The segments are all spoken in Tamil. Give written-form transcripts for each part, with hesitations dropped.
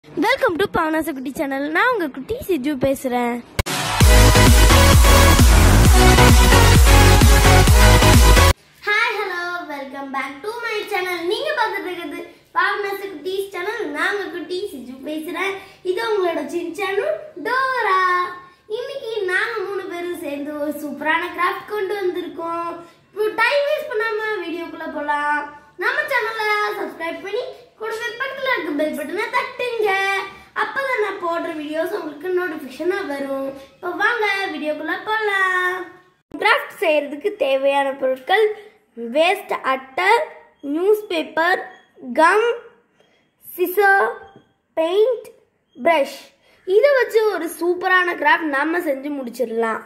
வெல்கம் டு பாவனாச குட்டி சேனல். நான் உங்க குட்டி சிஜு பேசுறேன். Hi hello welcome back to my channel. நீங்க பார்த்துட்டு இருக்கிறது பாவனாச குட்டி சேனல். நான் உங்க குட்டி சிஜு பேசுறேன். இது உங்களோட சேனல் டோரா. இன்னைக்கு நாங்க 3 பேரும் சேர்ந்து ஒரு சூப்பரான கிராஃப்ட் கொண்டு வந்திருக்கோம். இப்போ டைம் வேஸ்ட் பண்ணாம வீடியோக்குள்ள போலாம். நம்ம சேனலை சப்ஸ்கிரைப் பண்ணி கூடவே பக்கத்துல இருக்க பெல் பட்டனை தட்டுங்க. அப்பதான் நான் போடுற வீடியோஸ் உங்களுக்கு நோட்டிபிகேஷனா வரும். இப்போ வாங்க வீடியோக்குள்ள போலாம். கிராஃப்ட் செய்யறதுக்கு தேவையான பொருட்கள்: வேஸ்ட் அட்டை, news paper, gum, scissor, paint, brush. இதை வச்சு ஒரு சூப்பரான கிராஃப்ட் நாம செஞ்சு முடிச்சிடலாம்.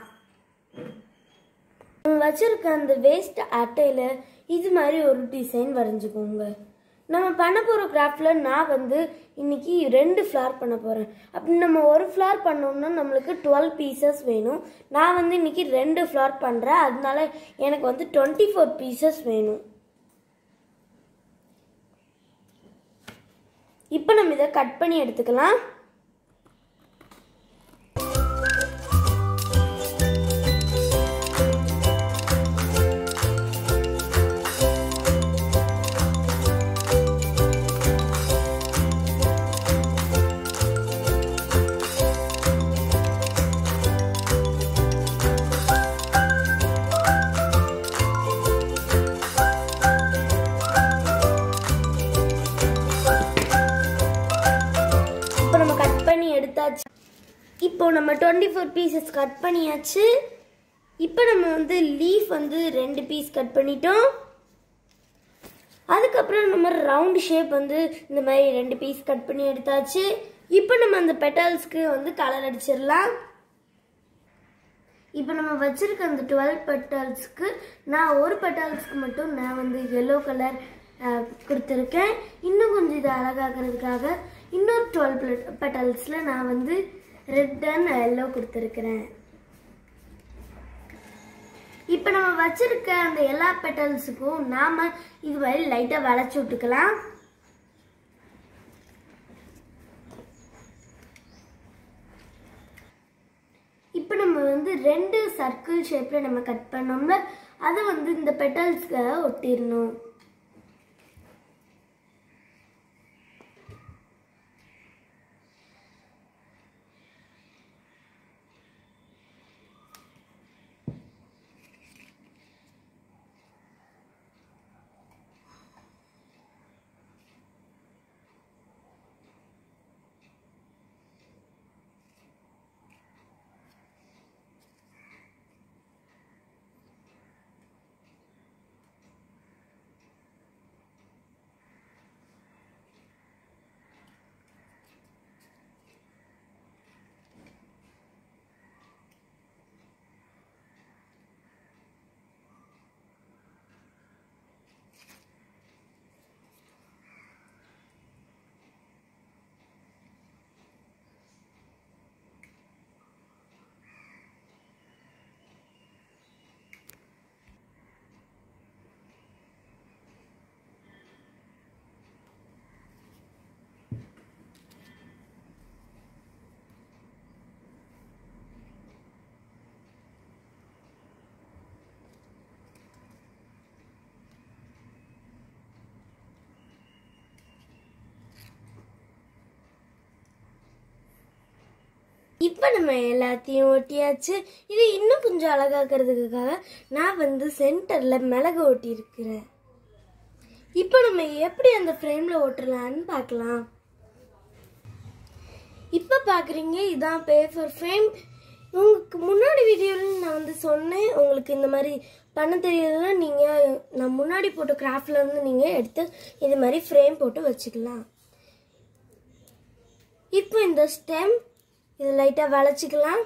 வச்சிருக்க அந்த வேஸ்ட் அட்டையில இது மாதிரி ஒரு டிசைன் வரைஞ்சுக்கோங்க. நம்ம பண்ண போகிற கிராஃப்டில் நான் இன்னைக்கு 2 ஃப்ளார் பண்ண போகிறேன். அப்படி நம்ம ஒரு ஃப்ளார் பண்ணோம்னா நம்மளுக்கு 12 பீசஸ் வேணும். நான் இன்னைக்கு 2 ஃப்ளார் பண்ணுறேன். அதனால எனக்கு 24 பீசஸ் வேணும். இப்போ நம்ம இதை கட் பண்ணி எடுத்துக்கலாம். இப்போ நம்ம 24 பீசஸ் கட் பண்ணியாச்சு. இப்போ நம்ம லீஃப் 2 பீஸ் கட் பண்ணிட்டோம். அதுக்கப்புறம் நம்ம ரவுண்ட் ஷேப் இந்த மாதிரி 2 பீஸ் கட் பண்ணி எடுத்தாச்சு. இப்போ நம்ம அந்த பெட்டல்ஸ்க்கு கலர் அடிச்சிடலாம். இப்போ நம்ம வச்சிருக்க அந்த 12 பெட்டல்ஸ்க்கு நான் ஒரு பெட்டல்ஸ்க்கு மட்டும் நான் yellow கலர் கொடுத்துருக்கேன். இன்னும் கொஞ்சம் இதை அழகாக்குறதுக்காக இன்னொரு 12 பெட்டல்ஸில் நான் ரெட் அண்ட் எல்லோ கொடுத்துருக்கிறேன். இப்போ நம்ம வச்சிருக்க அந்த எல்லா பெட்டல்ஸுக்கும் நாம இது மாதிரி லைட்டா வளைச்சு விட்டுக்கலாம். இப்போ நம்ம 2 சர்க்கிள் ஷேப்ல நம்ம கட் பண்ணோம்ல, அதை இந்த பெட்டல்ஸ்க்கு ஒட்டிடணும். இப்போ நம்ம எல்லாத்தையும் ஒட்டியாச்சு. இது இன்னும் கொஞ்சம் அழகாக்குறதுக்காக நான் சென்டரில் மிளகு ஒட்டி இருக்கிறேன். இப்போ நம்ம எப்படி அந்த ஃப்ரேமில் ஒட்டலான்னு பார்க்கலாம். இப்போ பார்க்குறீங்க, இதான் பேப்பர் ஃப்ரேம். உங்களுக்கு முன்னாடி வீடியோவில் நான் சொன்னேன், உங்களுக்கு இந்த மாதிரி பண்ண தெரியலன்னா நீங்கள் நான் முன்னாடி போட்ட கிராஃப்ட்லேருந்து நீங்கள் எடுத்து இது மாதிரி ஃப்ரேம் போட்டு வச்சுக்கலாம். இப்போ இந்த ஸ்டெம் இது லைட்டா வளைச்சிக்கலாம்.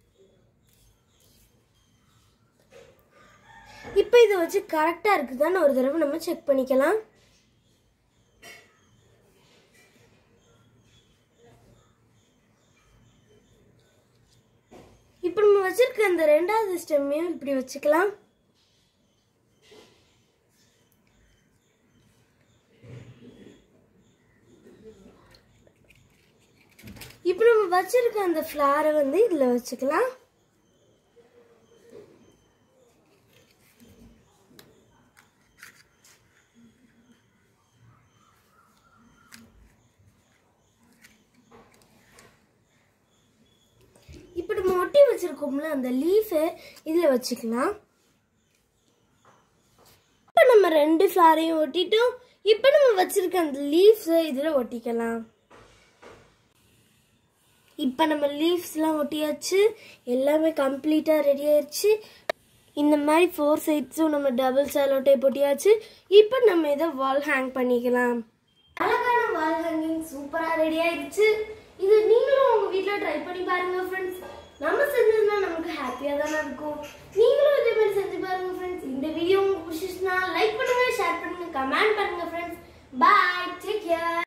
இப்போ இதை வச்சு கரெக்டா இருக்குதான்னு ஒரு தடவை நம்ம செக் பண்ணிக்கலாம். இப்போ நம்ம வச்சிருக்க அந்த 2வது ஸ்டெம்மையும் இப்படி வச்சுக்கலாம். இப்போ நம்ம வச்சிருக்க அந்த ஃப்ளாரை வந்து இதில் வச்சுக்கலாம். இப்போ நம்ம ஒட்டி வச்சிருக்கோம்ல அந்த லீஃபை இதில் வச்சுக்கலாம். இப்போ நம்ம 2 ஃப்ளாரையும் ஒட்டிட்டோம். இப்போ நம்ம வச்சிருக்க அந்த லீஃப்ஸை இதில் ஒட்டிக்கலாம். இப்போ நம்ம லீவ்ஸ்லாம் ஒட்டியாச்சு, எல்லாமே கம்ப்ளீட்டாக ரெடி ஆயிடுச்சு. இந்த மாதிரி 4 சைட்ஸும் நம்ம டபுள் செல்லோ டேப் ஒட்டியாச்சு. இப்போ நம்ம இதை வால் ஹேங் பண்ணிக்கலாம். அழகான வால் ஹேங்கிங் சூப்பராக ரெடி ஆயிடுச்சு. இது நீங்களும் உங்கள் வீட்டில் ட்ரை பண்ணி பாருங்க ஃப்ரெண்ட்ஸ். நம்ம செஞ்சதுன்னா நமக்கு ஹாப்பியாக தானே இருக்கும். நீங்களும் இதே மாதிரி செஞ்சு பாருங்க ஃப்ரெண்ட்ஸ். இந்த வீடியோ உங்களுக்கு பிடிச்சிச்சுன்னா லைக் பண்ணுங்க, ஷேர் பண்ணுங்க, கமெண்ட் பண்ணுங்க ஃப்ரெண்ட்ஸ். Bye, take care.